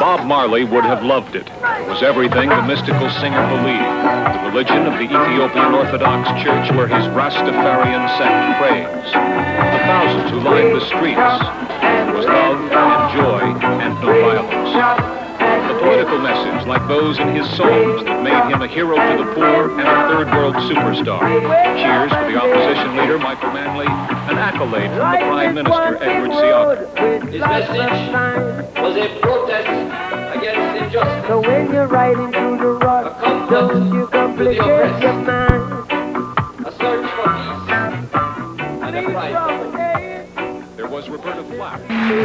Bob Marley would have loved it. It was everything the mystical singer believed. The religion of the Ethiopian Orthodox Church where his Rastafarian sect prays. The thousands who lined the streets. It was love and joy and no violence. The political message, like those in his songs that made him a hero to the poor and a third world superstar. Cheers for the opposition leader, Michael Manley, an accolade from the Prime Minister, Edward Seaga. His message was a protest against injustice. So when you're riding through the road, don't you complicate your mind. A search for peace and a pride. There was Roberta Flack.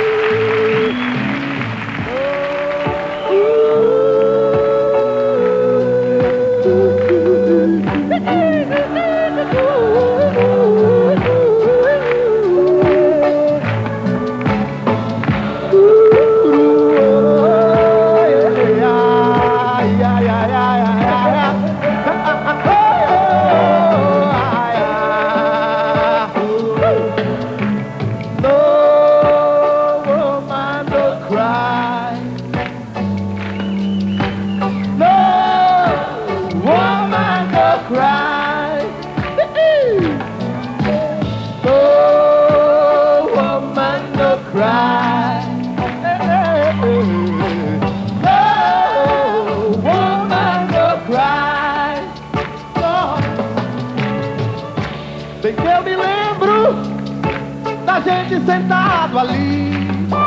Bem que eu me lembro da gente sentado ali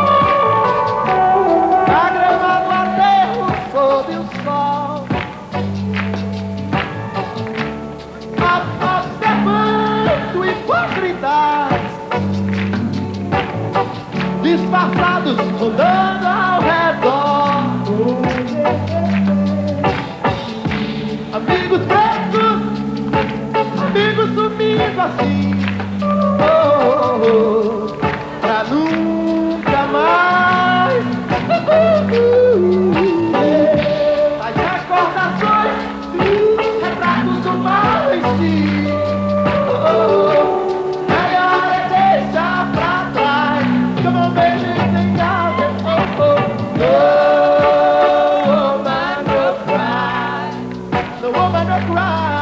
na grama do aterro sob o sol, observando hipócritas disfarçados rodando ao redor. Amigos pretos, amigos sumindo assim, pra nunca mais. As recordações, retratos do mal em si. Melhor é deixar pra trás, que eu não vejo sem casa. No woman no cry, no woman no cry.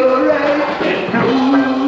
cigarette and no